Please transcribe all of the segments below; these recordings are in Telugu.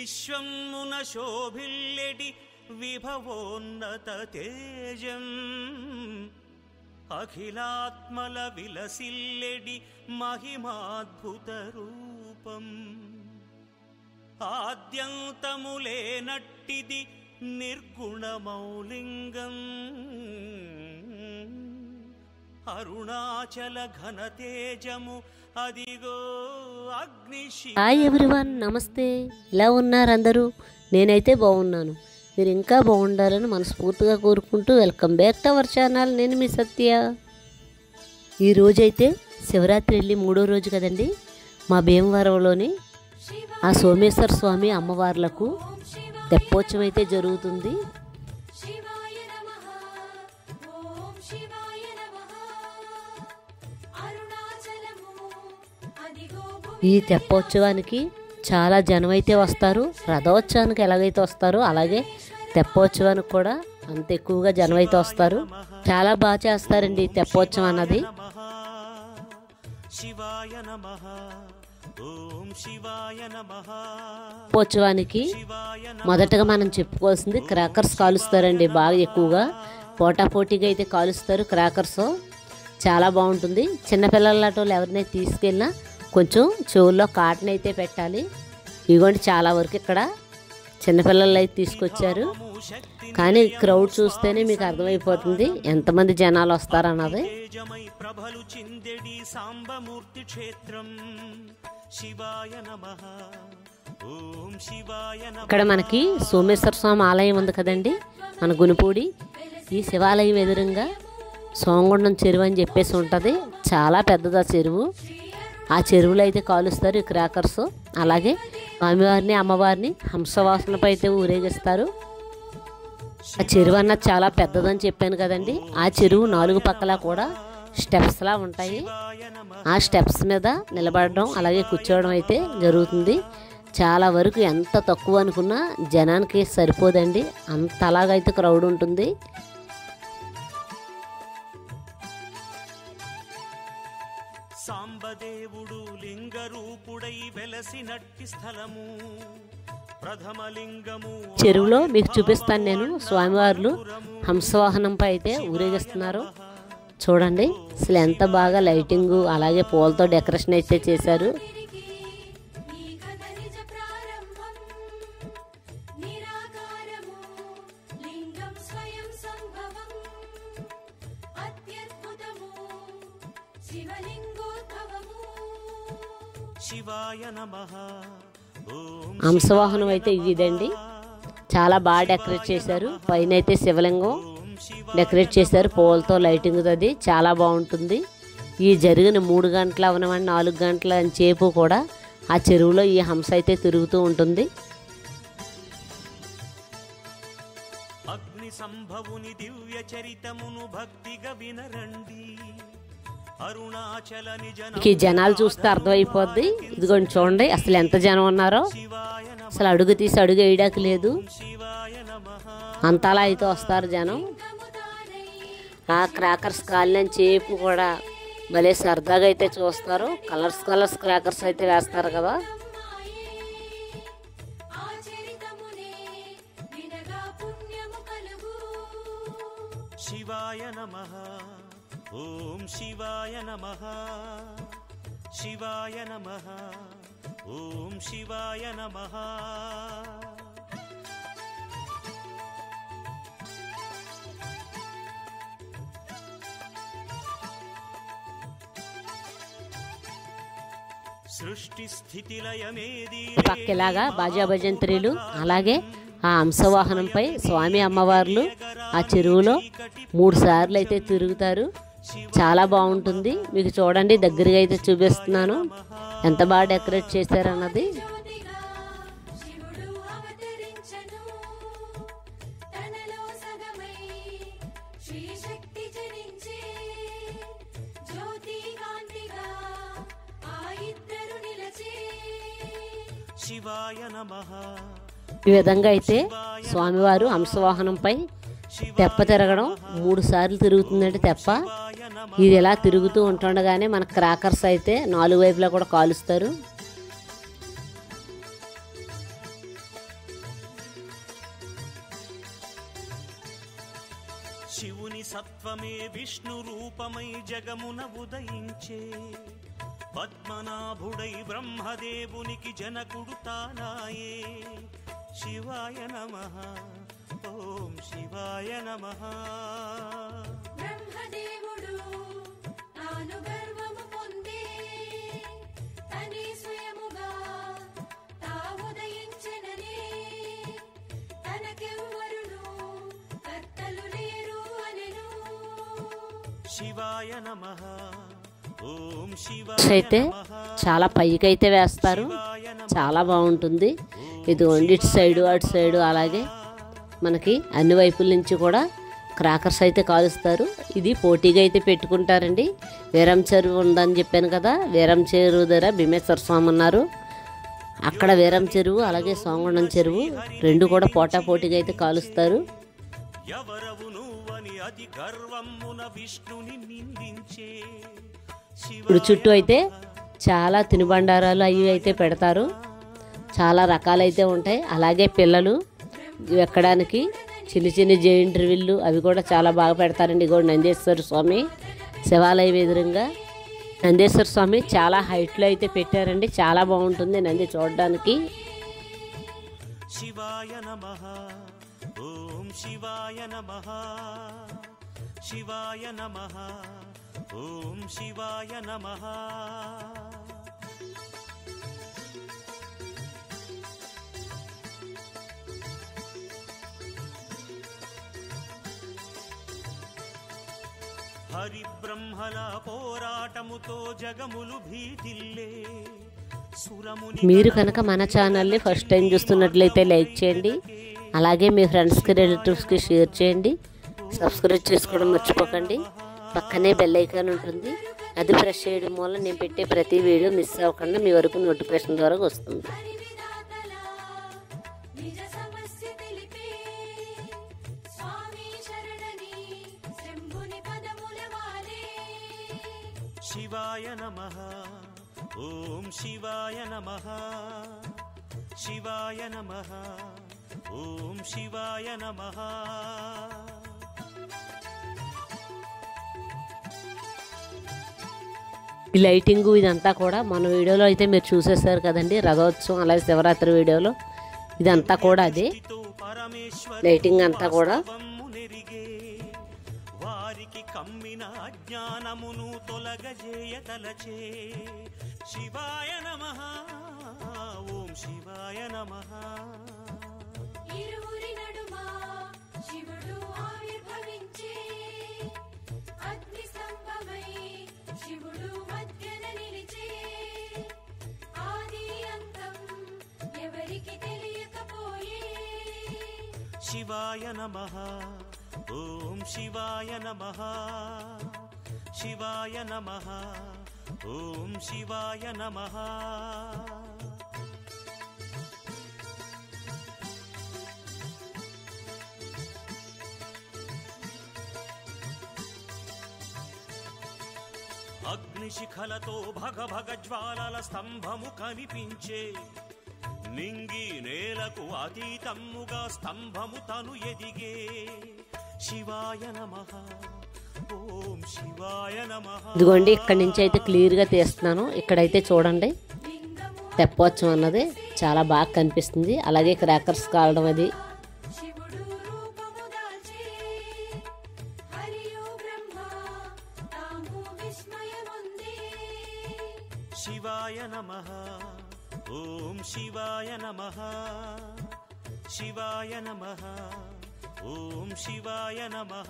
విశ్వమున శోభిల్లెడి విభవోన్నత తేజం అఖిలాత్మల విలసిల్లెడి మహిమాద్భుత రూపం ఆద్యంతములేనట్టిది నిర్గుణమౌలింగం అరుణాచల ఘనతేజము అదిగో అగ్నిశి. హాయ్ ఎవ్రీవన్, నమస్తే. ఎలా ఉన్నారు అందరూ? నేనైతే బాగున్నాను. మీరు ఇంకా బాగుండాలని మనస్ఫూర్తిగా కోరుకుంటూ welcome back to our channel. నేను మీ సత్య. ఈరోజైతే శివరాత్రి వెళ్ళి 3వ రోజు కదండి. మా భీమవరంలోని ఆ సోమేశ్వర స్వామి అమ్మవార్లకు తెప్పోత్సవం అయితే జరుగుతుంది. ఈ తెప్పోత్సవానికి చాలా జనం అయితే వస్తారు. రథోత్సవానికి ఎలాగైతే వస్తారో అలాగే తెప్పోత్సవానికి కూడా అంత ఎక్కువగా జనం అయితే వస్తారు. చాలా బాగా చేస్తారండి ఈ తెప్పోత్సవం అన్నది. తెప్పోత్సవానికి మొదటగా మనం చెప్పుకోవాల్సింది క్రాకర్స్ కాలుస్తారండి. బాగా ఎక్కువగా పోటాపోటీగా అయితే కాలుస్తారు క్రాకర్స్. చాలా బాగుంటుంది. చిన్నపిల్లల వాళ్ళు ఎవరినైతే తీసుకెళ్ళినా కొంచెం చెవుల్లో కాటన్ అయితే పెట్టాలి. ఇదిగోండి, చాలా వరకు ఇక్కడ చిన్నపిల్లలు అయితే తీసుకొచ్చారు. కానీ క్రౌడ్ చూస్తేనే మీకు అర్థమైపోతుంది ఎంతమంది జనాలు వస్తారన్నది. ఇక్కడ మనకి సోమేశ్వర స్వామి ఆలయం ఉంది కదండి, మన గునుపూడి. ఈ శివాలయం ఎదురుగా సోమగుండం చెరువు అని చెప్పేసి ఉంటుంది. చాలా పెద్దది ఆ చెరువు. ఆ చెరువులో అయితే కాలుస్తారు ఈ క్రాకర్స్. అలాగే స్వామివారిని అమ్మవారిని హంసవాసనపై అయితే ఊరేగిస్తారు. ఆ చెరువు అన్నది చాలా పెద్దదని చెప్పాను కదండి. ఆ చెరువు 4 పక్కల కూడా స్టెప్స్లా ఉంటాయి. ఆ స్టెప్స్ మీద నిలబడడం అలాగే కూర్చోవడం అయితే జరుగుతుంది. చాలా వరకు ఎంత తక్కువ అనుకున్నా జనానికి సరిపోదండి, అంత అలాగైతే క్రౌడ్ ఉంటుంది. సాంబదేవుడు లింగ రూపుడై వెలసినట్టి స్థలము ప్రథమలింగము. చెరువులో మీకు చూపిస్తాను నేను. స్వామివార్లు హంసవాహనంపై అయితే ఊరేగిస్తున్నారు. చూడండి అసలు ఎంత బాగా లైటింగ్ అలాగే పూలతో డెకరేషన్ అయితే చేశారు. హంసవాహనం అయితే ఇదండి. చాలా బాగా డెకరేట్ చేశారు. పైన అయితే శివలింగం డెకరేట్ చేశారు పూలతో లైటింగ్. అది చాలా బాగుంటుంది. ఈ జరిగిన 3 గంటల అవనమని 4 గంటల సేపు కూడా ఆ చెరువులో ఈ హంస అయితే తిరుగుతూ ఉంటుంది. అగ్ని సంభవుని దివ్య చరితమును భక్తిగా వినరండి. ఈ జనాలు చూస్తే అర్థమైపోద్ది. ఇదిగోండి చూడండి అసలు ఎంత జనం ఉన్నారో. అసలు అడుగు తీసి అడుగు వేయడానికి లేదు, అంతలా అయితే వస్తారు జనం. ఆ క్రాకర్స్ కాలిన చేపు కూడా భలే సరదాగా అయితే చూస్తారు. కలర్స్ క్రాకర్స్ అయితే వేస్తారు కదా. శివాయ నమః, ఓం శివాయ నమః, శివాయ నమః, ఓం శివాయ నమః. సృష్టి స్థితి లయమేది పక్కలాగా బాజా భజంత్రీలు అలాగే ఆ హంసవాహనంపై స్వామి అమ్మవార్లు ఆ చెరువులో 3 సార్లు అయితే తిరుగుతారు. చాలా బాగుంటుంది. మీకు చూడండి దగ్గరగా అయితే చూపిస్తున్నాను ఎంత బాగా డెకరేట్ చేశారన్నది. ఈ విధంగా అయితే స్వామివారు హంసవాహనంపై తెప్ప తిరగడం 3 సార్లు తిరుగుతుందంటే తెప్ప. ఇది ఇలా తిరుగుతూ ఉంటుండగానే మన క్రాకర్స్ అయితే 4 వైపులా కూడా కాలుస్తారు. సత్వమే విష్ణు రూపమై జగమున ఉదయించే పద్మనాభుడై బ్రహ్మదేవునికి జనకుడు తానాయే శివాయ నమః ఓం శివాయ నమః బ్రహ్మదేవుడు తాను గర్వము పొందే తనే స్వయముగా తా ఉదయించెననే తనకెవ్వరును కర్తలు లేరు అనెను శివాయ నమః ఓం అయితే చాలా పైకి అయితే వేస్తారు, చాలా బాగుంటుంది. ఇదిగోండి ఇటు సైడు అటు సైడు అలాగే మనకి అన్ని వైపుల నుంచి కూడా క్రాకర్స్ అయితే కాలుస్తారు. ఇది పోటీగా అయితే పెట్టుకుంటారండి. వీరం చెరువు ఉందని చెప్పాను కదా, వీరం చెరువు దగ్గర భీమేశ్వర స్వామి ఉన్నారు. అక్కడ వీరం చెరువు అలాగే సోంగొండం చెరువు రెండు కూడా పోటాపోటీగా అయితే కాలుస్తారు. ఇప్పుడు చుట్టూ అయితే చాలా తినుబండారాలు అవి అయితే పెడతారు, చాలా రకాలైతే ఉంటాయి. అలాగే పిల్లలు ఎక్కడానికి చిన్న చిన్న జైంట్ విల్లు అవి కూడా చాలా బాగా పెడతారండి. ఇగో నందేశ్వర స్వామి శివాలయం ఎదురుగా నందేశ్వర స్వామి చాలా హైట్లో అయితే పెట్టారండి, చాలా బాగుంటుంది నంది చూడడానికి. శివాయ నమః ఓం శివాయ నమః శివాయ నమః ఓం శివాయ నమః హరి బ్రహ్మల పోరాటముతో జగములు భీతిల్లే సురముని. మీరు కనుక మన ఛానల్ని ఫస్ట్ టైం చూస్తున్నట్లయితే లైక్ చేయండి, అలాగే మీ ఫ్రెండ్స్కి రిలేటివ్స్కి షేర్ చేయండి, సబ్స్క్రైబ్ చేసుకోవడం మర్చిపోకండి. పక్కనే బెల్ ఐకాన్ ఉంటుంది, అది ప్రెస్ చేయడం వల్ల నేను పెట్టే ప్రతి వీడియో మిస్ అవ్వకుండా మీ వరకు నోటిఫికేషన్ ద్వారా వస్తుంది. శివాయ నమః ఓం శివాయ నమః శివాయ నమః ఓం శివాయ నమః ఈ లైటింగు ఇదంతా కూడా మన వీడియోలో అయితే మీరు చూసేసారు కదండి, రథోత్సవం అలాగే శివరాత్రి వీడియోలో ఇదంతా కూడా అదే లైటింగ్ అంతా కూడా. వారికి కమ్మిన అజ్ఞానమును తొలగజేయతలచే శివాయ నమః ఓం శివాయ నమః. ఇరువురి నడుమ శివుడు ఆవిర్భవించే అగ్ని స్తంభమై శివుడు మధ్యన నిలిచే ఆది అంతం ఎవరికి తెలియకపోయే శివాయ నమః ఓం శివాయ నమః శివాయ నమః ఓం శివాయ నమః. అగ్నిశిఖలతో భగ భగ జ్వాలల స్తంభము కనిపించే నింగి నేలకు అతీతమ్ముగా స్తంభము తను ఎదిగే శివాయ నమః ఓం శివాయ నమః. ఇదిగోండి ఇక్కడి నుంచి అయితే క్లియర్గా తీస్తున్నాను. ఇక్కడైతే చూడండి తెప్పోత్సవం అన్నది చాలా బాగా కనిపిస్తుంది, అలాగే క్రాకర్స్ కాలడం అది. శివుడు రూపము దాల్చే హరియు బ్రహ్మ తాము విస్మయముందే శివాయ నమః ఓం శివాయ నమః శివాయ నమః ఓం శివాయ నమః.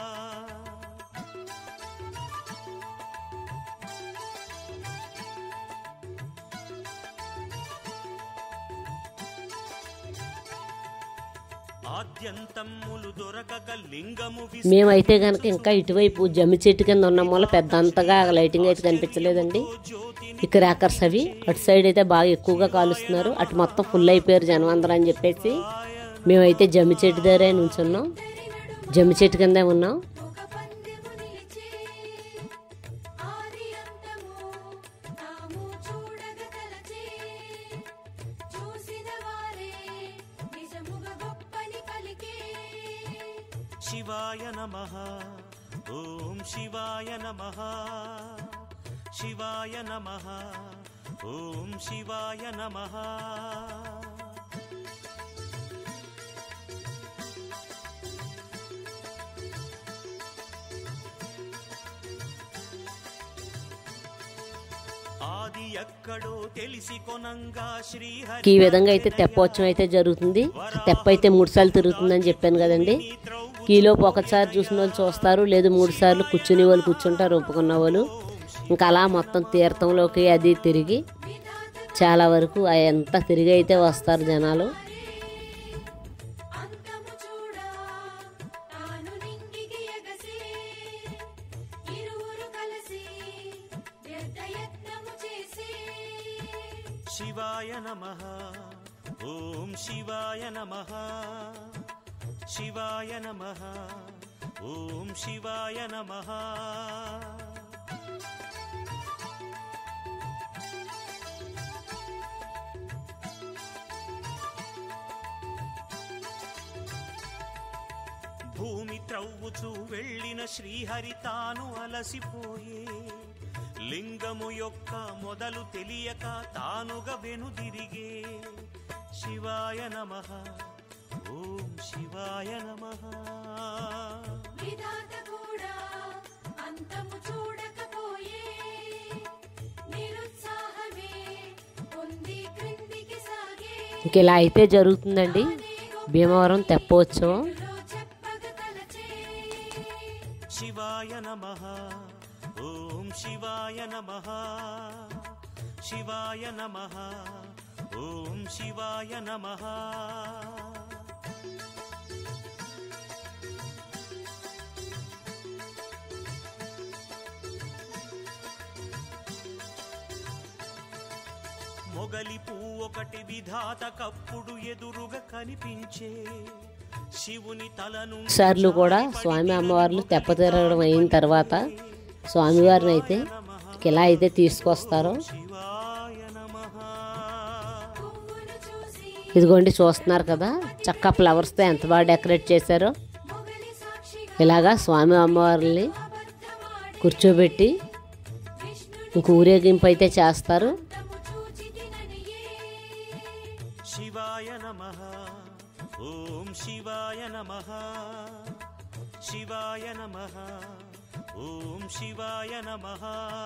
ఆద్యంతమ్ములు దొరకక లింగము మేమైతే కనుక ఇంకా ఇటువైపు జమ్మి చెట్టు కింద ఉన్నాం వల్ల పెద్ద అంతగా లైటింగ్ అయితే కనిపించలేదండి. ఈ క్రాకర్స్ అవి అటు సైడ్ అయితే బాగా ఎక్కువగా కాలుస్తున్నారు, అటు మొత్తం ఫుల్ అయిపోయారు జనం అందరూ అని చెప్పేసి మేమైతే జమ్మి చెట్టు దగ్గరే నుంచున్నాం, జమ్మి చెట్టు కిందే ఉన్నాం. ఒక పందెము నిలిచే ఆది అంతము తాము చూడగ తలచే చూసిన వారే నిజముగా గొప్పని పలికే శివాయ నమః ఓం శివాయ నమః శివాయ నమః ఓం శివాయ నమః ఆది ఎక్కడో తెలిసి కొనంగా శ్రీహరి ఈ విధంగా అయితే తెప్పోత్సవం అయితే జరుగుతుంది. తెప్ప అయితే 3 సార్లు తిరుగుతుందని చెప్పాను కదండి. ఈలోపు ఒకసారి చూసిన వాళ్ళు చూస్తారు, లేదు 3 సార్లు కూర్చునే వాళ్ళు కూర్చుంటారు, ఒప్పుకున్న వాళ్ళు. ఇంకా అలా మొత్తం తీర్థంలోకి అది తిరిగి చాలా వరకు ఎంత తిరిగి అయితే వస్తారు జనాలు. అంతము చూడా తాను నింగికి ఎగసి ఇరువురు కలిసి వ్యర్థ యత్నము చేసి శివాయ నమః ఓం శివాయ నమః శివాయ నమః ఓం శివాయ నమః భూమి త్రవ్వుచూ వెళ్ళిన శ్రీహరి తాను అలసిపోయే లింగము యొక్క మొదలు తెలియక తానుగా వెనుదిరిగే శివాయ నమః ఓం శివాయ నమః విధాత కూడా అంతము చూడకపోయే నిరుత్సాహమే పొంది క్రిందికి సాగే ఇంక ఇలా అయితే జరుగుతుందండి భీమవరం తెప్పోత్సవం. చెప్పగ తలచే శివాయ నమః ఓం శివాయ నమః శివాయ నమః ఓం శివాయ నమః మొగలి పువ్వు ఒకటి విధాత కప్పుడు ఎదురుగా కనిపించే శివుని తలను సార్లు కూడా స్వామి అమ్మవార్లు తెప్ప తిరగడం అయిన తర్వాత స్వామివారిని అయితే ఇలా అయితే తీసుకొస్తారో శివాయ నమః పువ్వును చూసి ఇదిగోండి చూస్తున్నారు కదా, చక్క ఫ్లవర్స్తో ఎంత బాగా డెకరేట్ చేశారో. మొగలి సాక్షిగా ఇలాగా స్వామి అమ్మవారిని అబద్ధమాడి కూర్చోబెట్టి విష్ణుని ఇంక ఊరేగింపు అయితే చేస్తారు. తము చూచి తిననియే శివాయ నమః ఓం శివాయ నమః శివాయ నమః ఓం శివాయ నమః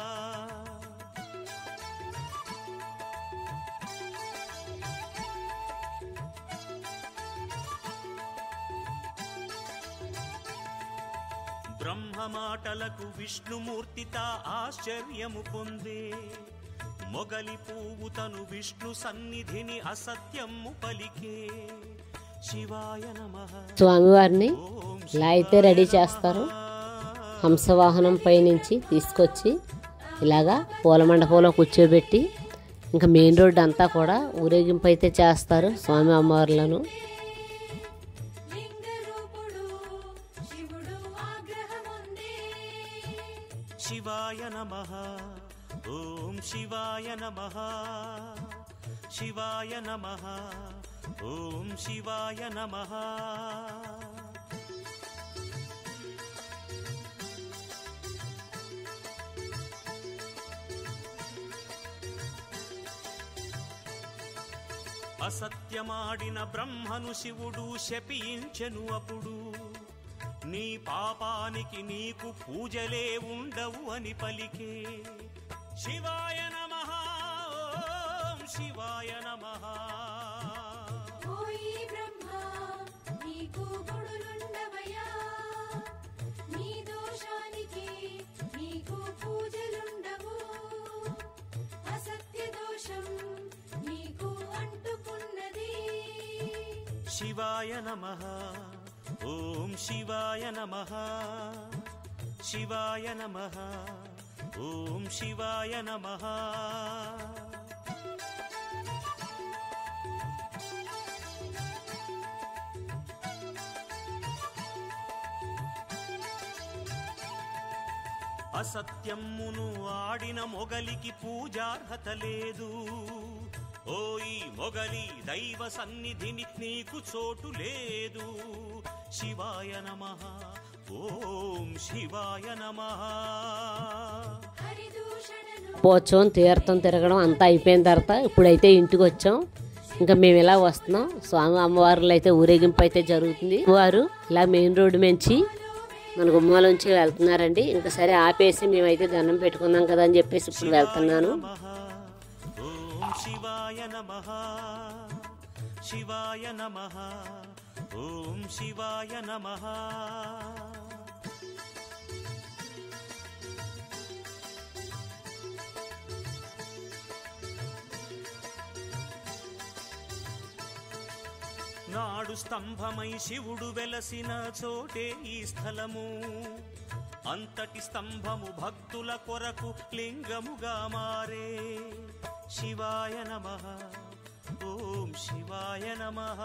బ్రహ్మ మాటలకు విష్ణుమూర్తిత ఆశ్చర్యము పొందే మొగలి పువ్వు తను విష్ణు సన్నిధిని అసత్యము పలికే శివాయ నమః స్వామివారిని ఓం ఇలా అయితే రెడీ చేస్తారు. హంసవాహనం పైనుంచి తీసుకొచ్చి ఇలాగా పూల మండపంలో కూర్చోబెట్టి ఇంకా మెయిన్ రోడ్ అంతా కూడా ఊరేగింపు అయితే చేస్తారు స్వామి అమ్మవార్లను. లింగ రూపుడు శివుడు ఆగ్రహముందే శివాయ నమః ఓం శివాయ నమః శివాయ నమః ఓం శివాయ నమః అసత్యమాడిన బ్రహ్మను శివుడు శపించెను అప్పుడు నీ పాపానికి నీకు పూజలే ఉండవు అని పలికే శివాయ నమః ఓం శివాయ నమః ఓయి బ్రహ్మ నీకు గుడులుండవయ్యా నీ దోషానికి నీకు పూజలుండవు అసత్య దోషం నీకు అంటుకున్నది శివాయ నమః ఓం శివాయ నమః శివాయ నమః ఓం శివాయ నమః అసత్యమును ఆడిన మొగలికి పూజార్హత లేదు ఓయి మొగలి దైవ సన్నిధిని నీకు చోటు లేదు శివాయ నమః ఓం శివాయ నమః. హరిదూషణను పోచం తీర్థం తిరగడం అంతా అయిపోయిన తర్వాత ఇప్పుడైతే ఇంటికి వచ్చాం. ఇంకా మేము ఇలా వస్తున్నాం. స్వామి అమ్మవార్లు అయితే ఊరేగింపు అయితే జరుగుతుంది. వారు ఇలా మెయిన్ రోడ్డు నుంచి మన గుమ్మలోంచి వెళ్తున్నారండి. ఇంకా సరే ఆపేసి మేమైతే దండం పెట్టుకున్నాం కదా అని చెప్పేసి ఇప్పుడు వెళ్తున్నాను. ఓం శివాయ నమః. శివాయ నమః. ఓం శివాయ నమః. నాడు స్తంభమై శివుడు వెలసిన చోటే ఈ స్థలము. అంతటి స్తంభము భక్తుల కొరకు లింగముగా మారే. శివాయ నమః. ఓం శివాయ నమః.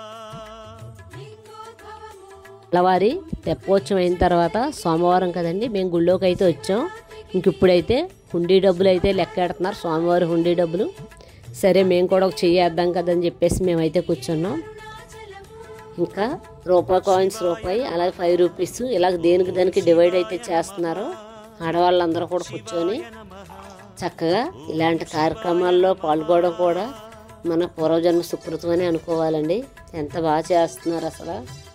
లింగోద్భవము తెల్లవారి తెప్పోత్సవం అయిన తర్వాత సోమవారం కదండి మేము గుళ్ళోకి అయితే వచ్చాం. ఇంక ఇప్పుడైతే హుండీ డబ్బులు అయితే లెక్కెడుతున్నారు స్వామివారి హుండీ డబ్బులు. సరే మేము కూడా ఒక చెయ్యేద్దాం కదని చెప్పేసి మేమైతే కూర్చున్నాం. ఇంకా రూపాయి కాయిన్స్ రూపాయి, అలాగే 5 రూపీస్ ఇలా దేనికి దానికి డివైడ్ అయితే చేస్తున్నారు. ఆడవాళ్ళందరూ కూడా కూర్చొని చక్కగా ఇలాంటి కార్యక్రమాల్లో పాల్గొనడం కూడా మన పూర్వజన్మ సుకృతం అని అనుకోవాలండి. ఎంత బాగా చేస్తున్నారు అసలు.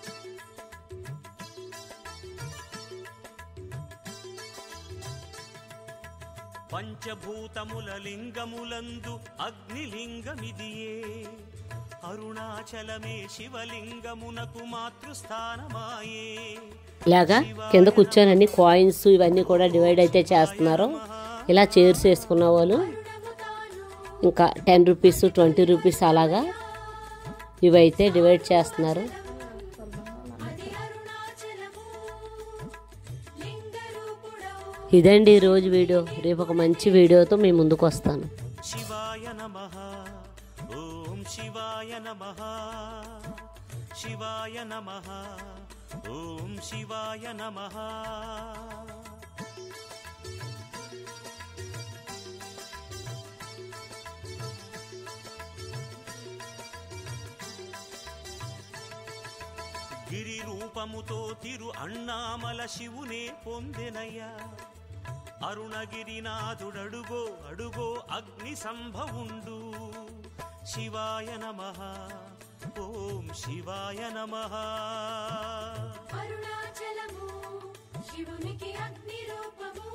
పంచభూతముల లింగములందు అగ్నిలింగమిదియే. అరుణాచలమే శివలింగమునకు మాతృస్థానమాయే. ఇలాగా కింద కూర్చొని కాయిన్స్ ఇవన్నీ కూడా డివైడ్ అయితే చేస్తున్నారు. ఇలా చైర్స్ వేసుకున్న వాళ్ళు ఇంకా 10 రూపీస్ 20 రూపీస్ అలాగా ఇవైతే డివైడ్ చేస్తున్నారు. అది అరుణాచలము లింగరూపుడౌ ఇదండి ఈరోజు వీడియో. రేపు ఒక మంచి వీడియోతో మీ ముందుకు వస్తాను. శివాయ నమః. ఓం శివాయ నమః. శివాయ నమః. ఓం శివాయ నమః. గిరి రూపముతో తిరు అన్నామల శివునే పొందెనయ్యా. అరుణగిరినాథుడడుగో అడుగో అగ్ని సంభవుండు. శివాయ నమః. ఓం శివాయ నమః. అరుణాచలము శివునికి అగ్ని రూపము.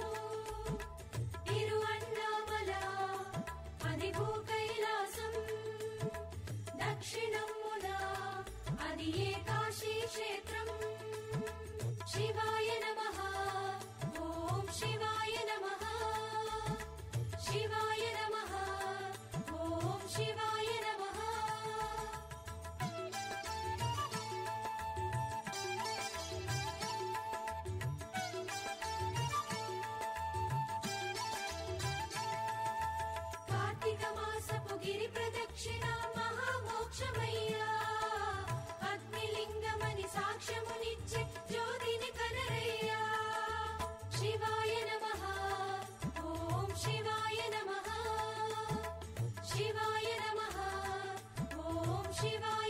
తిరువన్నామల అది భూ కైలాసం. దక్షిణమున అది ఏకాశీ క్షేత్రం. శివాయ నమః. ఓం శివాయ నమః. శివాయ నమః. ఓం శివాయ నమః. కార్తీక మాసపు గిరి ప్రదక్షిణ మహామోక్షమయ్యా. అగ్నిలింగమని సాక్ష్యమునిచ్చే జ్యోతిని కనరయ్యా. శివాయ నమః. ఓం శివాయ నమః. శివాయ నమః. ఓం శివాయ